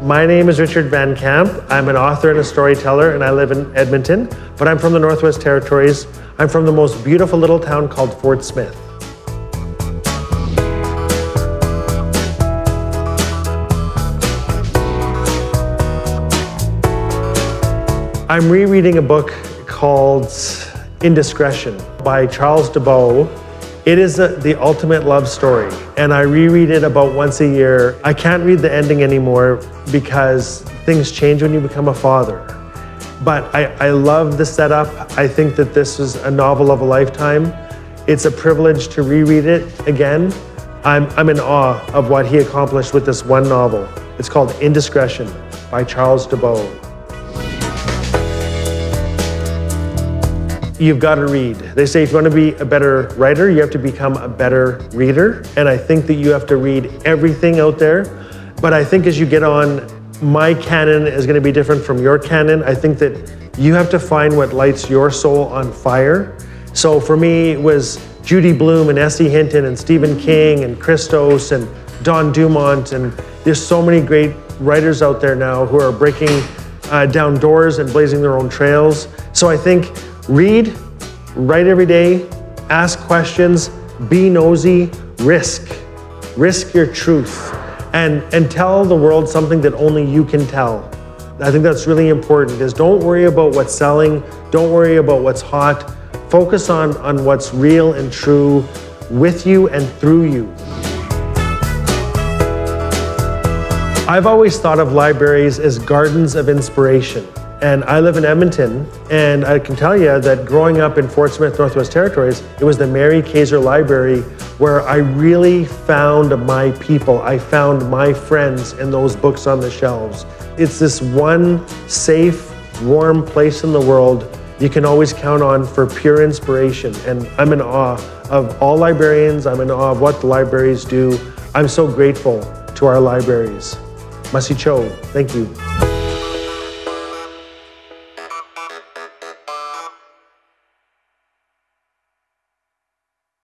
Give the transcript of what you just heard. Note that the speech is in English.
My name is Richard Van Camp. I'm an author and a storyteller, and I live in Edmonton, but I'm from the Northwest Territories. I'm from the most beautiful little town called Fort Smith. I'm rereading a book called Indiscretion by Charles DeBow. It is the ultimate love story, and I reread it about once a year. I can't read the ending anymore because things change when you become a father. But I love the setup. I think that this is a novel of a lifetime. It's a privilege to reread it again. I'm in awe of what he accomplished with this one novel. It's called Indiscretion by Charles DeBow. You've got to read. They say if you want to be a better writer, you have to become a better reader. And I think that you have to read everything out there. But I think as you get on, my canon is going to be different from your canon. I think that you have to find what lights your soul on fire. So for me, it was Judy Blume and S.E. Hinton and Stephen King and Christos and Don Dumont. And there's so many great writers out there now who are breaking down doors and blazing their own trails. So I think read, write every day, ask questions, be nosy, risk your truth, and tell the world something that only you can tell. I think that's really important, is don't worry about what's selling, don't worry about what's hot, focus on what's real and true with you and through you. I've always thought of libraries as gardens of inspiration. And I live in Edmonton, and I can tell you that growing up in Fort Smith, Northwest Territories, it was the Mary Kaiser Library where I really found my people. I found my friends in those books on the shelves. It's this one safe, warm place in the world you can always count on for pure inspiration. And I'm in awe of all librarians. I'm in awe of what the libraries do. I'm so grateful to our libraries. Masi Cho, thank you.